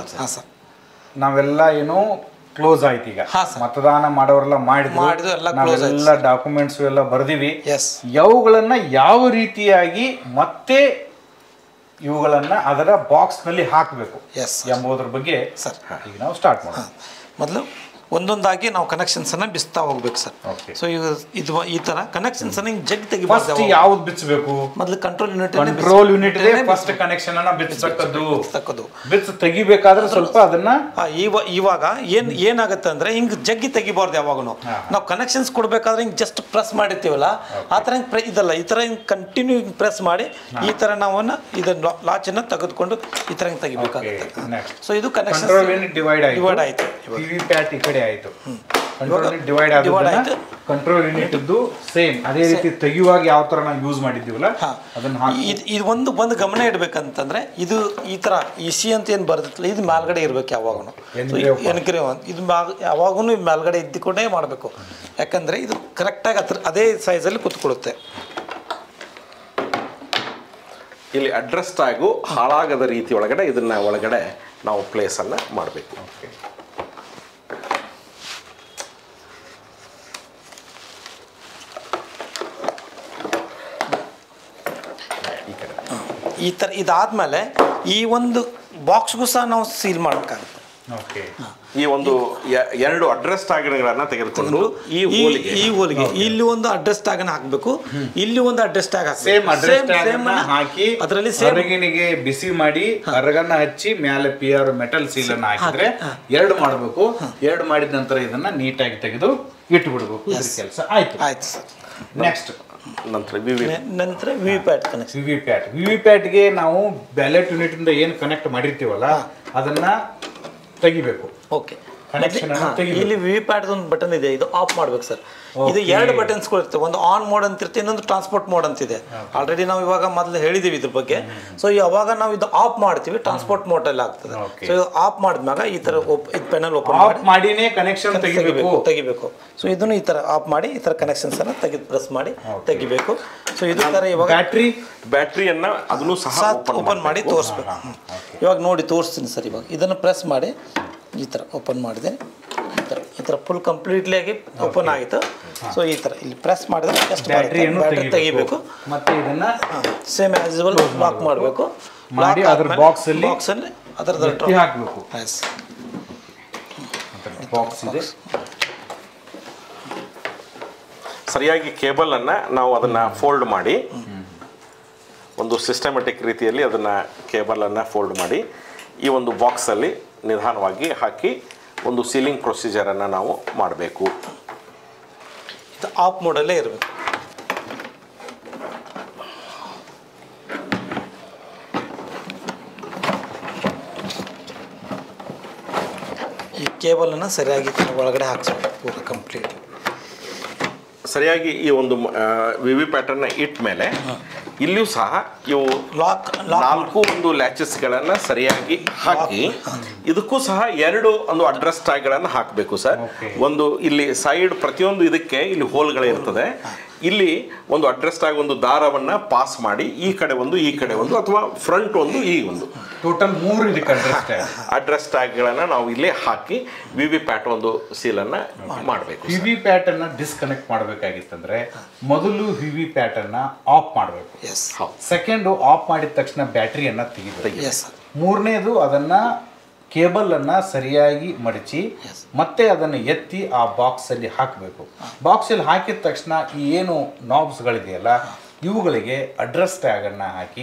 ನಾವೆಲ್ಲ ಏನು ಕ್ಲೋಸ್ ಆಯ್ತು, ಈಗ ಮತದಾನ ಮಾಡೋರೆಲ್ಲ ಮಾಡಿದ್ರು, ನಾವೆಲ್ಲ ಡಾಕ್ಯುಮೆಂಟ್ಸ್ ಎಲ್ಲ ಬರ್ದಿವಿ. ಇವುಗಳನ್ನ ಯಾವ ರೀತಿಯಾಗಿ ಮತ್ತೆ ಇವುಗಳನ್ನ ಅದರ ಬಾಕ್ಸ್ ನಲ್ಲಿ ಹಾಕಬೇಕು ಎಂಬುದರ ಬಗ್ಗೆ ಈಗ ನಾವು ಸ್ಟಾರ್ಟ್ ಮಾಡೋಣ. ಮೊದಲು ಒಂದೊಂದಾಗಿ ನಾವು ಕನೆಕ್ಷನ್ಸನ್ನು ಬಿಸ್ತಾ ಹೋಗ್ಬೇಕು ಸರ್. Okay. ಸೊ ಈಗ ಇದು ಈ ಥರ ಕನೆಕ್ಷನ್ಸನ್ನು ಹಿಂಗೆ ಜಗ್ ಫಸ್ಟ್ ತೆಗಿಬಾರ್ದು. ಯಾವ್ದು ಬಿಚ್ಚಬೇಕು? ಮೊದಲು control unit control unit first connection ಅನ್ನ ಬಿಚ್ಚತಕ್ಕದ್ದು. ತಕ್ಕದು ಬಿಚ್ಚ ತೆಗಿಬೇಕಾದ್ರೆ ಸ್ವಲ್ಪ ಅದನ್ನ ಇವ ಇವಾಗ ಏನ್ ಏನಾಗುತ್ತೆ ಅಂದ್ರೆ ಹಿಂಗ್ ಜಗ್ಗಿ ತೆಗಿಬಾರ್ದು ಯಾವಾಗೂ. ನಾವು ಕನೆಕ್ಷನ್ಸ್ ಕೊಡ್ಬೇಕಾದ್ರೆ ಹಿಂಗ್ ಜಸ್ಟ್ ಪ್ರೆಸ್ ಮಾಡಿರ್ತೀವಲ್ಲ ಆ ಥರ ಹಿಂಗೆ ಇದಲ್ಲ, ಈ ಥರ ಹಿಂಗೆ ಕಂಟಿನ್ಯೂ ಹಿಂಗೆ ಪ್ರೆಸ್ ಮಾಡಿ ಈ ಥರ ನಾವನ್ನ ಇದನ್ನ ಲಾಚನ್ನ ತೆಗೆದುಕೊಂಡು ಈ ಥರ ಹಿಂಗೆ ತೆಗಿಬೇಕಾಗುತ್ತೆ. ಸೊ ಇದು ಕನೆಕ್ಷನ್ ಡಿವೈಡ್ ಡಿವೈಡ್ ಆಯ್ತು. ಪಿವಿ ಪ್ಯಾಟ್ ಈ ಕಡೆ ಆಯ್ತು, ಕಂಟ್ರೋಲ್ ಯೂನಿಟ್ ಡಿವೈಡ್ ಆಗೋದನ್ನ ಕಂಟ್ರೋಲ್ ಯೂನಿಟ್ ಇದ್ದು ಸೇಮ್ ಅದೇ ರೀತಿ ತೆಗೆಯುವಾಗ ಯಾವ ತರ ನಾವು ಯೂಸ್ ಮಾಡಿದ್ದೀವಲ್ಲ ಅದನ್ನ ಹಾಕಿ. ಇದು ಒಂದು ಒಂದು ಗಮನ ಇಡ್ಬೇಕಂತಂದ್ರೆ ಇದು ಈ ತರ ಇ ಸಿ ಅಂತ ಏನು ಬರ್ದಿತ್ತಲ್ಲ ಇದು ಮೇಲ್ಗಡೆ ಇರ್ಬೇಕು ಯಾವಾಗೂ. ಎನ್ಕ್ರೇವ್ ಇದು ಯಾವಾಗೂ ಮೇಲ್ಗಡೆ ಇದ್ದುಕೊಂಡೇ ಮಾಡಬೇಕು, ಯಾಕಂದ್ರೆ ಇದು ಕರೆಕ್ಟಾಗಿ ಹತ್ರ ಅದೇ ಸೈಜಲ್ಲಿ ಕೂತ್ಕೊಳ್ಳುತ್ತೆ. ಇಲ್ಲಿ ಅಡ್ರೆಸ್ ಟ್ಯಾಗು ಹಾಳಾಗದ ರೀತಿ ಒಳಗಡೆ ಇದನ್ನ ಒಳಗಡೆ ನಾವು ಪ್ಲೇಸನ್ನು ಮಾಡಬೇಕು. ಈ ಥರ ಇದಾದ್ಮೇಲೆ ಈ ಒಂದು ಬಾಕ್ಸ್ಗೂ ಸಹ ನಾವು ಸೀಲ್ ಮಾಡಬೇಕಾಗುತ್ತೆ. ಈ ಒಂದು ಎರಡು ಅಡ್ರೆಸ್ ಟ್ಯಾಗ್ಗಳನ್ನ ತೆಗೆದುಕೊಂಡು ಈ ಹೋಲಿಗೆ ಈ ಹೋಲಿಗೆ ಇಲ್ಲಿ ಒಂದು ಅಡ್ರೆಸ್ ಟ್ಯಾಗ್ ಅನ್ನು ಹಾಕಬೇಕು, ಇಲ್ಲಿ ಒಂದು address tag same address tag ಅನ್ನು ಹಾಕಿ ಅದರಲ್ಲಿ ಹೊರಗಿನಿಗೆ ಬಿಸಿ ಮಾಡಿ ಹೊರಗನ್ನ ಹಚ್ಚಿ ಮೇಲೆ ಪಿ ಆರ್ ಮೆಟಲ್ ಸೀಲ್ ಅನ್ನು ಹಾಕಿದ್ರೆ ಎರಡು ಮಾಡಬೇಕು. ಎರಡು ಮಾಡಿದ ನಂತರ ಇದನ್ನ ನೀಟಾಗಿ ತೆಗೆದು ಇಟ್ಟು ಬಿಡಬೇಕು. ಇದ್ರ ಕೆಲಸ ಆಯ್ತು. ಆಯ್ತು ಸರ್. ನೆಕ್ಸ್ಟ್ ನಂತರ ವಿವಿ ನಂತರ ವಿವಿ ಪ್ಯಾಟ್ ಕನೆಕ್ಷನ್. ವಿವಿ ಪ್ಯಾಟ್ ವಿವಿ ಪ್ಯಾಟ್ಗೆ ನಾವು ಬ್ಯಾಲೆಟ್ ಯೂನಿಟ್ ಇಂದ ಏನು ಕನೆಕ್ಟ್ ಮಾಡಿರ್ತೀವಲ್ಲ ಅದನ್ನ ತೆಗಿಬೇಕು. ಓಕೆ, ಇಲ್ಲಿ ವಿವಿ ಪ್ಯಾಟ್ ಒಂದು ಬಟನ್ ಇದೆ, ಇದು ಆಫ್ ಮಾಡ್ಬೇಕು ಸರ್. ಇದು ಎರಡು ಬಟನ್ಸ್ಗಳು ಇರ್ತವೆ, ಒಂದು ಆನ್ ಮೋಡ್ ಅಂತ ಇರುತ್ತೆ, ಇನ್ನೊಂದು ಟ್ರಾನ್ಸ್ಪೋರ್ಟ್ ಮೋಡ್ ಅಂತಿದೆ. ಆಲ್ರೆಡಿ ನಾವು ಇವಾಗ ಮೊದಲು ಹೇಳಿದೀವಿ ಇದ್ರ ಬಗ್ಗೆ. ಸೊ ಯಾವಾಗ ನಾವು ಇದು ಆಫ್ ಮಾಡ್ತೀವಿ ಟ್ರಾನ್ಸ್ಪೋರ್ಟ್ ಮೋಡ್ ಅಲ್ಲಿ ಆಗ್ತದೆ. ಸೊ ಇದು ಆಫ್ ಮಾಡಿದ್ಮ್ಯಾಗ ಈ ತರ ಇದು ಪೆನಲ್ ಓಪನ್ ಮಾಡಿನೇ ಕನೆಕ್ಷನ್ ತೆಗಿಬೇಕು ತೆಗಿಬೇಕು ಸೊ ಇದನ್ನು ಈ ತರ ಆಫ್ ಮಾಡಿ ಈ ತರ ಕನೆಕ್ಷನ್ಸ್ ಅನ್ನ ತೆಗೆದು ಪ್ರೆಸ್ ಮಾಡಿ ತೆಗಿಬೇಕು. ಸೊ ಇದು ತರ ಇವಾಗ ಬ್ಯಾಟ್ರಿ ಬ್ಯಾಟ್ರಿಯನ್ನ ಅದನ್ನು ಸಹ ಓಪನ್ ಮಾಡಿ ತೋರಿಸ್ಬೇಕು. ಇವಾಗ ನೋಡಿ ತೋರಿಸ್ತೀನಿ ಸರ್. ಇವಾಗ ಇದನ್ನು ಪ್ರೆಸ್ ಮಾಡಿ ಈ ಥರ ಓಪನ್ ಮಾಡಿದೆ, ಈ ಥರ ಈ ಥರ ಫುಲ್ ಕಂಪ್ಲೀಟ್ಲಿ ಆಗಿ ಓಪನ್ ಆಯಿತು. ಸೊ ಈ ಥರ ಇಲ್ಲಿ ಪ್ರೆಸ್ ಮಾಡಿದ್ರೆ ಎಷ್ಟು ಬ್ಯಾಟ್ರಿಯನ್ನು ಬ್ಯಾಟ್ರಿ ತೆಗಿಬೇಕು. ಮತ್ತೆ ಇದನ್ನ ಸೇಮ್ ಆಸ್ ಯೂಶುವಲ್ ಲಾಕ್ ಮಾಡಬೇಕು. ಮಾಡಿ ಅದರ ಬಾಕ್ಸ್ ಅಲ್ಲಿ ಬಾಕ್ಸ್ ಅಲ್ಲಿ ಅದರದ್ದು ಹಾಕಬೇಕು. ಎಸ್ ಬಾಕ್ಸ್ ಇದೆ. ಸರಿಯಾಗಿ ಕೇಬಲ್ ಅನ್ನ ನಾವು ಅದನ್ನ ಫೋಲ್ಡ್ ಮಾಡಿ ಒಂದು ಸಿಸ್ಟಮ್ಯಾಟಿಕ್ ರೀತಿಯಲ್ಲಿ ಅದನ್ನ ಕೇಬಲ್ ಅನ್ನ ಫೋಲ್ಡ್ ಮಾಡಿ ಈ ಒಂದು ಬಾಕ್ಸ್ ಅಲ್ಲಿ ನಿಧಾನವಾಗಿ ಹಾಕಿ ಒಂದು ಸೀಲಿಂಗ್ ಪ್ರೊಸೀಜರನ್ನು ನಾವು ಮಾಡಬೇಕು. ಇದು ಆಫ್ ಮೋಡಲ್ಲೇ ಇರಬೇಕು. ಈ ಕೇಬಲನ್ನು ಸರಿಯಾಗಿ ಒಳಗಡೆ ಹಾಕ್ಸ್ಬೇಕು ಪೂರ ಕಂಪ್ಲೀಟ್. ಸರಿಯಾಗಿ ಈ ಒಂದು ವಿವಿ ಪ್ಯಾಟರ್ನ್ ಇಟ್ಟ ಮೇಲೆ ಇಲ್ಲಿಯೂ ಸಹ ಇವು ಲಾಕ್ ನಾಲ್ಕು ಒಂದು ಲ್ಯಾಚಸ್ಗಳನ್ನು ಸರಿಯಾಗಿ ಹಾಕಿ ಇದಕ್ಕೂ ಸಹ ಎರಡು ಒಂದು ಅಡ್ರೆಸ್ ಟ್ಯಾಗ್ಗಳನ್ನು ಹಾಕಬೇಕು ಸರ್. ಒಂದು ಇಲ್ಲಿ ಸೈಡ್ ಪ್ರತಿಯೊಂದು ಇದಕ್ಕೆ ಇಲ್ಲಿ ಹೋಲ್ಗಳಿರ್ತದೆ. ಇಲ್ಲಿ ಒಂದು ಅಡ್ರೆಸ್ ಟ್ಯಾಗ್ ಒಂದು ದಾರವನ್ನ ಪಾಸ್ ಮಾಡಿ ಈ ಕಡೆ ಒಂದು ಈ ಕಡೆ ಒಂದು ಅಥವಾ ಫ್ರಂಟ್ ಒಂದು ಈ ಒಂದು ಟೋಟಲ್ ಮೂರು ಇದಕ್ಕೆ ಅಡ್ರೆಸ್ ಟ್ಯಾಗ್ ಅಡ್ರೆಸ್ ಟ್ಯಾಗ್ಗಳನ್ನು ನಾವು ಇಲ್ಲಿ ಹಾಕಿ ವಿವಿ ಪ್ಯಾಟ್ ಒಂದು ಸೀಲನ್ನು ಮಾಡಬೇಕು. ವಿವಿ ಪ್ಯಾಟ್ ಅನ್ನ ಡಿಸ್ಕನೆಕ್ಟ್ ಮಾಡಬೇಕಾಗಿತ್ತಂದ್ರೆ ಮೊದಲು ವಿವಿ ಪ್ಯಾಟ್ ಅನ್ನ ಆಫ್ ಮಾಡಬೇಕು. ಸೆಕೆಂಡ್ ಆಫ್ ಮಾಡಿದ ತಕ್ಷಣ ಬ್ಯಾಟ್ರಿಯನ್ನ ತೆಗಿಬೇಕು. ಮೂರನೇದು ಅದನ್ನ ಕೇಬಲ್ ಅನ್ನ ಸರಿಯಾಗಿ ಮಡಚಿ ಮತ್ತೆ ಅದನ್ನು ಎತ್ತಿ ಆ ಬಾಕ್ಸ್ ಅಲ್ಲಿ ಹಾಕಬೇಕು. ಬಾಕ್ಸ್ ಅಲ್ಲಿ ಹಾಕಿದ ತಕ್ಷಣ ಈ ಏನು ನಾಬ್ಸ್ ಗಳಿದೆಯಲ್ಲ ಇವುಗಳಿಗೆ ಅಡ್ರೆಸ್ ಟ್ಯಾಗ್ ಅನ್ನ ಹಾಕಿ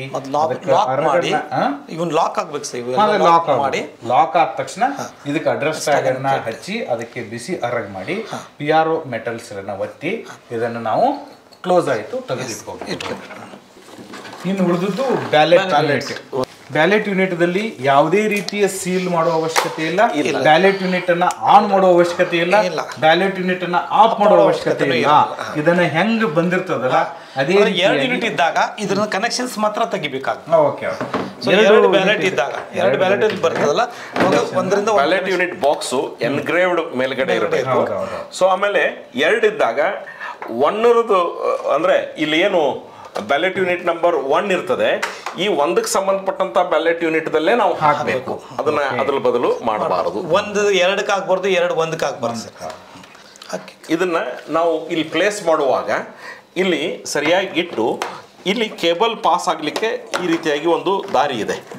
ಲಾಕ್ ಆಗ್ಬೇಕು ಸರ್. ಲಾಕ್ ಮಾಡಿ ಲಾಕ್ ಆದ ತಕ್ಷಣ ಇದಕ್ಕೆ ಅಡ್ರೆಸ್ ಟ್ಯಾಗ್ ಅನ್ನ ಹಚ್ಚಿ ಅದಕ್ಕೆ ಬಿಸಿ ಅರಗ್ ಮಾಡಿ ಪಿ ಆರ್ ಒ ಮೆಟಲ್ಸ್ ಅನ್ನ ಒತ್ತಿ ಇದನ್ನು ನಾವು ಕ್ಲೋಸ್ ಆಯಿತು ತೆಗೆದಿಟ್ಕೋಬೇಕು. ಇನ್ನು ಉಳಿದದ್ದು ಬ್ಯಾಲೆಟ್ ಯೂನಿಟ್. ಬ್ಯಾಲೆಟ್ ಯೂನಿಟ್ ದಲ್ಲಿ ಯಾವುದೇ ರೀತಿಯ ಸೀಲ್ ಮಾಡುವ ಅವಶ್ಯಕತೆ ಇಲ್ಲ. ಬ್ಯಾಲೆಟ್ ಯೂನಿಟ್ ಅನ್ನ ಆನ್ ಮಾಡುವ ಅವಶ್ಯಕತೆ ಇಲ್ಲ. ಬ್ಯಾಲೆಟ್ ಯೂನಿಟ್ ಅನ್ನ ಆಫ್ ಮಾಡುವ ಅವಶ್ಯಕತೆ ಇಲ್ಲ. ಇದನ್ನ ಹೆಂಗ್ ಬಂದಿರ್ತದಲ್ಲ ಅದೇ ಎರಡು ಯೂನಿಟ್ ಇದ್ದಾಗ ಇದನ್ನ ಕನೆಕ್ಷನ್ಸ್ ಮಾತ್ರ ತೆಗಿಬೇಕಾಗ್ತದೆ. ಓಕೆ ಎರಡು ಬ್ಯಾಲೆಟ್ ಇದ್ದಾಗ ಎರಡು ಬ್ಯಾಲೆಟ್ ಬರ್ತದಲ್ಲ ಒಂದರಿಂದ ಬ್ಯಾಲೆಟ್ ಯೂನಿಟ್ ಬಾಕ್ಸು ಎನ್ಗ್ರೇವ್ಡ್ ಮೇಲ್ಗಡೆ ಇರಬೇಕು. ಸೊ ಆಮೇಲೆ ಎರಡು ಇದ್ದಾಗ ಒನ್ನರದು ಅಂದ್ರೆ ಇಲ್ಲಿ ಏನು ಬ್ಯಾಲೆಟ್ ಯೂನಿಟ್ ನಂಬರ್ ಒನ್ ಇರ್ತದೆ, ಈ ಒಂದಕ್ಕೆ ಸಂಬಂಧಪಟ್ಟಂತ ಬ್ಯಾಲೆಟ್ ಯೂನಿಟ್ ದಲ್ಲೇ ನಾವು ಹಾಕಬೇಕು. ಅದನ್ನ ಅದ್ರ ಬದಲು ಮಾಡಬಾರದು. ಒಂದು ಎರಡಕ್ಕೆ ಹಾಕ್ಬಾರ್ದು, ಎರಡು ಒಂದಕ್ಕೆ ಹಾಕ್ಬಾರ್ದು. ಇದನ್ನ ನಾವು ಇಲ್ಲಿ ಪ್ಲೇಸ್ ಮಾಡುವಾಗ ಇಲ್ಲಿ ಸರಿಯಾಗಿ ಇಟ್ಟು ಇಲ್ಲಿ ಕೇಬಲ್ ಪಾಸ್ ಆಗಲಿಕ್ಕೆ ಈ ರೀತಿಯಾಗಿ ಒಂದು ದಾರಿ ಇದೆ.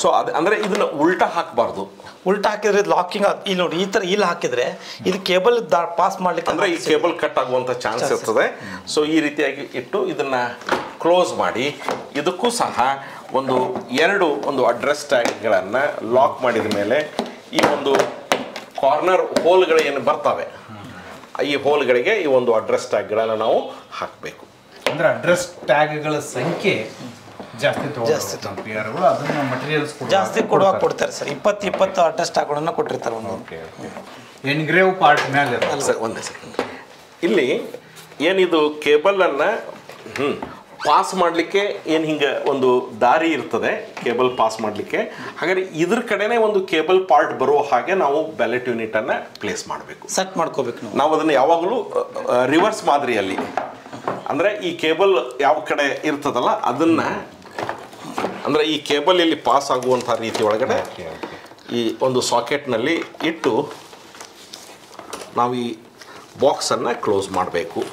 ಸೊ ಅದು ಅಂದರೆ ಇದನ್ನ ಉಲ್ಟಾ ಹಾಕಬಾರ್ದು. ಉಲ್ಟಾ ಹಾಕಿದ್ರೆ ಲಾಕಿಂಗ್ ಇಲ್ಲಿ ನೋಡಿ ಈ ಥರ ಇಲ್ಲಿ ಹಾಕಿದ್ರೆ ಇದು ಕೇಬಲ್ ಪಾಸ್ ಮಾಡ್ಲಿಕ್ಕೆ ಅಂದರೆ ಈ ಕೇಬಲ್ ಕಟ್ ಆಗುವಂಥ ಚಾನ್ಸ್ ಇರ್ತದೆ. ಸೊ ಈ ರೀತಿಯಾಗಿ ಇಟ್ಟು ಇದನ್ನ ಕ್ಲೋಸ್ ಮಾಡಿ ಇದಕ್ಕೂ ಸಹ ಒಂದು ಎರಡು ಒಂದು ಅಡ್ರೆಸ್ ಟ್ಯಾಗ್ಗಳನ್ನು ಲಾಕ್ ಮಾಡಿದ ಮೇಲೆ ಈ ಒಂದು ಕಾರ್ನರ್ ಹೋಲ್ಗಳು ಏನು ಬರ್ತವೆ ಈ ಹೋಲ್ಗಳಿಗೆ ಈ ಒಂದು ಅಡ್ರೆಸ್ ಟ್ಯಾಗ್ಗಳನ್ನು ನಾವು ಹಾಕಬೇಕು. ಅಂದರೆ ಅಡ್ರೆಸ್ ಟ್ಯಾಗ್ಗಳ ಸಂಖ್ಯೆ ಜಾಸ್ತಿ ಜಾಸ್ತಿ ತಗೊಂಡು ಅದನ್ನು ಮಟೀರಿಯಲ್ಸ್ ಜಾಸ್ತಿ ಕೊಡುವಾಗ ಕೊಡ್ತಾರೆ ಸರ್. ಇಪ್ಪತ್ತು ಇಪ್ಪತ್ತು ಅಡ್ರೆಸ್ ಟ್ಯಾಗ್ಗಳನ್ನು ಕೊಟ್ಟಿರ್ತಾರೆ ಒಂದು. ಓಕೆ ಎನ್ಗ್ರೇವ್ ಪಾರ್ಟ್ ಮೇಲೆ ಸರ್ ಒಂದೇ ಸೆಕೆಂಡ್. ಇಲ್ಲಿ ಏನಿದು ಕೇಬಲನ್ನು ಹ್ಞೂ ಪಾಸ್ ಮಾಡಲಿಕ್ಕೆ ಏನು ಹಿಂಗೆ ಒಂದು ದಾರಿ ಇರ್ತದೆ ಕೇಬಲ್ ಪಾಸ್ ಮಾಡಲಿಕ್ಕೆ. ಹಾಗಾದ್ರೆ ಇದ್ರ ಕಡೆನೇ ಒಂದು ಕೇಬಲ್ ಪಾರ್ಟ್ ಬರುವ ಹಾಗೆ ನಾವು ಬ್ಯಾಲೆಟ್ ಯೂನಿಟನ್ನು ಪ್ಲೇಸ್ ಮಾಡಬೇಕು, ಸೆಟ್ ಮಾಡ್ಕೋಬೇಕು ನಾವು. ನಾವು ಅದನ್ನು ಯಾವಾಗಲೂ ರಿವರ್ಸ್ ಮಾದರಿಯಲ್ಲಿ ಅಂದರೆ ಈ ಕೇಬಲ್ ಯಾವ ಕಡೆ ಇರ್ತದಲ್ಲ ಅದನ್ನು ಅಂದರೆ ಈ ಕೇಬಲ್ ಇಲ್ಲಿ ಪಾಸ್ ಆಗುವಂಥ ರೀತಿ ಒಳಗಡೆ ಈ ಒಂದು ಸಾಕೆಟ್ನಲ್ಲಿ ಇಟ್ಟು ನಾವು ಈ ಬಾಕ್ಸನ್ನು ಕ್ಲೋಸ್ ಮಾಡಬೇಕು.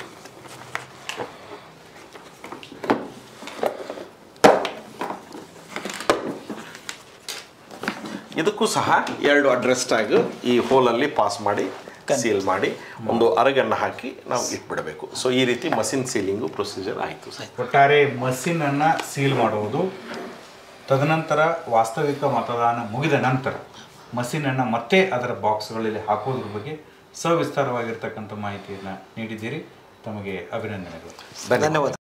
ಇದಕ್ಕೂ ಸಹ ಎರಡು ಅಡ್ರೆಸ್ ಟ್ಯಾಗ್ ಈ ಹೋಲಲ್ಲಿ ಪಾಸ್ ಮಾಡಿ ಸೀಲ್ ಮಾಡಿ ಒಂದು ಅರಗನ್ನು ಹಾಕಿ ನಾವು ಇಟ್ಬಿಡಬೇಕು. ಸೊ ಈ ರೀತಿ ಮಷಿನ್ ಸೀಲಿಂಗು ಪ್ರೊಸೀಜರ್ ಆಯಿತು. ಒಟ್ಟಾರೆ ಮಷಿನನ್ನು ಸೀಲ್ ಮಾಡುವುದು, ತದನಂತರ ವಾಸ್ತವಿಕ ಮತದಾನ ಮುಗಿದ ನಂತರ ಮಷಿನನ್ನು ಮತ್ತೆ ಅದರ ಬಾಕ್ಸ್ಗಳಲ್ಲಿ ಹಾಕೋದ್ರ ಬಗ್ಗೆ ಸವಿಸ್ತಾರವಾಗಿರ್ತಕ್ಕಂಥ ಮಾಹಿತಿಯನ್ನು ನೀಡಿದ್ದೀರಿ. ತಮಗೆ ಅಭಿನಂದನೆಗಳು. ಧನ್ಯವಾದ.